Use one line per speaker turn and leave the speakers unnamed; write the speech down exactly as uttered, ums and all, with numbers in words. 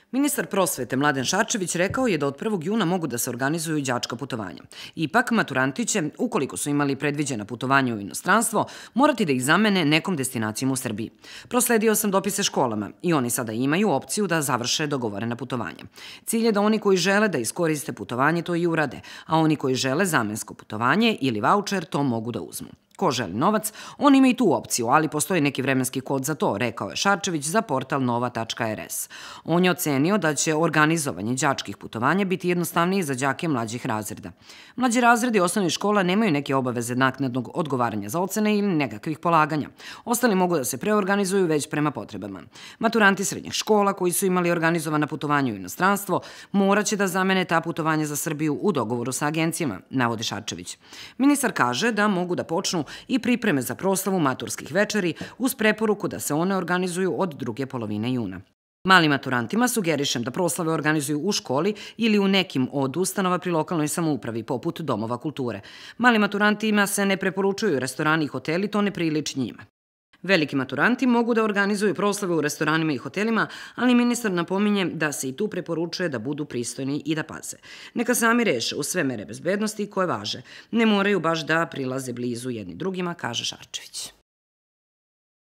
Ministar prosvete Mladen Šarčević rekao je da od prvog juna mogu da se organizuju đačka putovanja. Ipak, maturanti će, ukoliko su imali predviđena putovanja u inostranstvo, morati da ih zamene nekom destinacijom u Srbiji. Prosledio sam dopise školama i oni sada imaju opciju da završe dogovorena putovanja. Cilj je da oni koji žele da iskoriste putovanje to i urade, a oni koji žele zamensko putovanje ili vaučer to mogu da uzmu. Ko želi novac, on ima i tu opciju, ali postoji neki vremenski kod za to, rekao je Šarčević za portal nova tačka er es. On je ocenio da će organizovanje đačkih putovanja biti jednostavnije za đake mlađih razreda. Mlađi razredi osnovnih škola nemaju neke obaveze naknadnog odgovaranja za ocene ili nekakvih polaganja. Ostali mogu da se preorganizuju već prema potrebama. Maturanti srednjih škola koji su imali organizovana putovanja u inostranstvo moraće da zamene ta putovanja za Srbiju u dogovoru sa agencijama, navodi Šarčević. Ministar kaže da mogu da počnu i pripreme za proslavu maturskih večeri uz preporuku da se one organizuju od druge polovine juna. Malim maturantima sugerišem da proslave organizuju u školi ili u nekim od ustanova pri lokalnoj samoupravi, poput domova kulture. Malim maturantima se ne preporučuju restorani i hoteli, to ne priliči njima. Veliki maturanti mogu da organizuju proslave u restoranima i hotelima, ali ministar napominje da se i tu preporučuje da budu pristojni i da paze. Neka sami reše uz sve mere bezbednosti koje važe. Ne moraju baš da prilaze blizu jedni drugima, kaže Šarčević.